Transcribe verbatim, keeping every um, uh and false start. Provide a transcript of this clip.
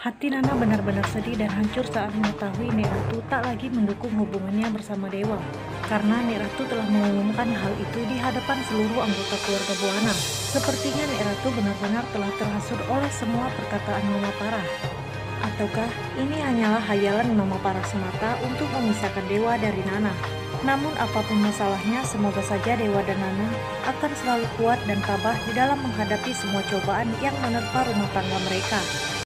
Hati Nana benar-benar sedih dan hancur saat mengetahui Nek Ratu tak lagi mendukung hubungannya bersama Dewa. Karena Nek Ratu telah mengumumkan hal itu di hadapan seluruh anggota keluarga Buana. Sepertinya Nek Ratu benar-benar telah terhasut oleh semua perkataan Mama Parah. Ataukah ini hanyalah hayalan Mama Parah semata untuk memisahkan Dewa dari Nana? Namun apapun masalahnya, semoga saja Dewa dan Nana akan selalu kuat dan tabah di dalam menghadapi semua cobaan yang menerpa rumah tangga mereka.